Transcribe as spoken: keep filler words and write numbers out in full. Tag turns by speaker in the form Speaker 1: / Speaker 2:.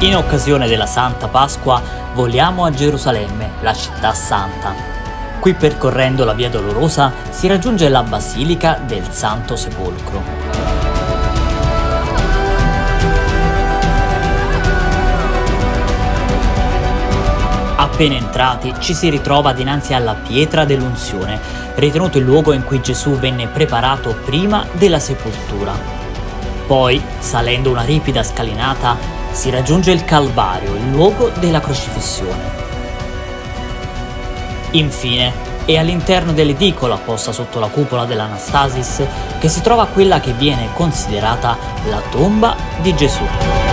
Speaker 1: In occasione della Santa Pasqua voliamo a Gerusalemme, la città santa. Qui, percorrendo la Via Dolorosa, si raggiunge la Basilica del Santo Sepolcro. Appena entrati ci si ritrova dinanzi alla pietra dell'unzione, ritenuto il luogo in cui Gesù venne preparato prima della sepoltura. Poi, salendo una ripida scalinata, si raggiunge il Calvario, il luogo della crocifissione. Infine, è all'interno dell'edicola posta sotto la cupola dell'Anastasis che si trova quella che viene considerata la tomba di Gesù.